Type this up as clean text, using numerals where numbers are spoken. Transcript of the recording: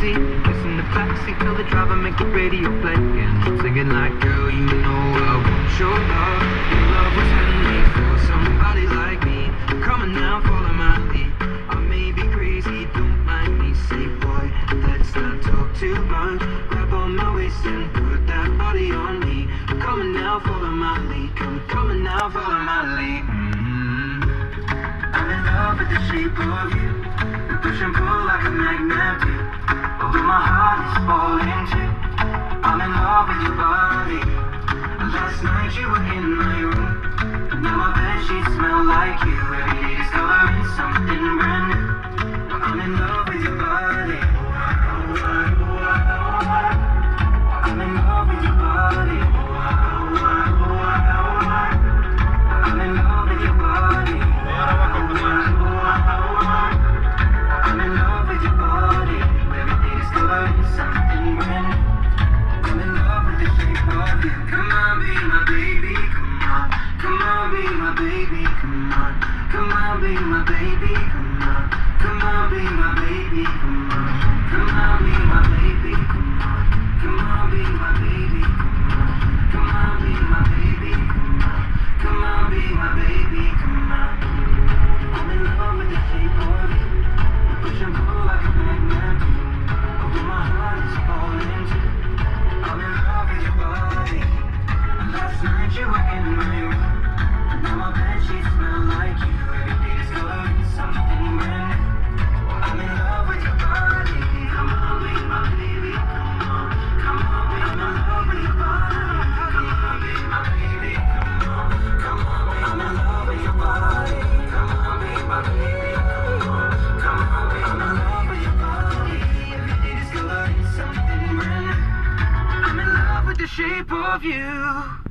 seat, kissing the backseat, tell the driver make the radio play, and singing like, girl, you know I want your love. Your love was handmade for somebody like me. Come on now, follow my lead. I may be crazy, don't mind me. Say, boy, let's not talk too much. Grab on my waist and put that body on me. Come on now, follow my lead. Come on now, follow my lead. I'm in love with the shape of you. We push and pull like a magnet do. Although my heart is falling too. I'm in love with your body. Last night you were in my room. Now my bedsheets smell like you. Every day discovering something brand new. I'm in love with your body. I'm in love with your body. I'm in love with your body. I'm in love with your body. Every day discovering something brand new. I'm in love with the shape of you. Come on, be my baby, come on. Come on, be my baby, come on. Come on, be my baby, come on. Come on, be my baby, come on. Come on, be my baby, come on. Come on, be my baby, come on. Come on, be my baby, come on. Come on, be my baby, come on. I'm in love with the shape of you. We push and pull like a magnet do. Although my heart is falling too. I'm in love with your body. Last night you were in my room. Now my bedsheets smell like you. Every day discovering something brand new. I'm in love with your body. Come on, be my baby. Come on, come on, be I'm in love with your body. Come on, be my baby. Come on, come on, be I'm in love with your body. Come on, be my baby. Come on, come on, be I'm in love with your body. Every day discovering something brand new. I'm in love with the shape of you.